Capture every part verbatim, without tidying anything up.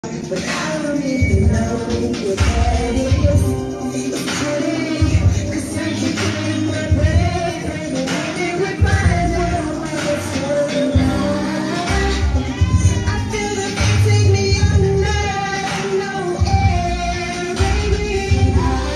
But I don't even know what that is. It's pretty, 'cause I keep getting my breath, and I can't remind what's going on. I feel the beat take me under, no air, baby.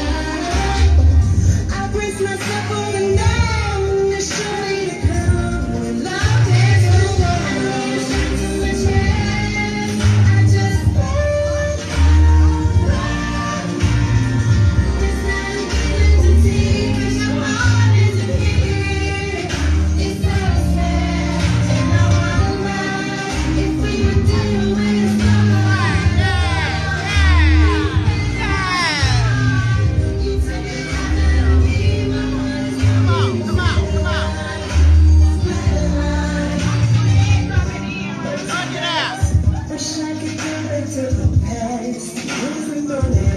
I, I brace myself for the night, it's surely to come when love is over. Straight to my chest, I just want love. It's not a given to take, 'cause your heart isn't here. It's so sad, and I wanna lie. If we were done with love, you tell me how to be my one. Come on, come on, come on. Wish I could go back to the past. Every morning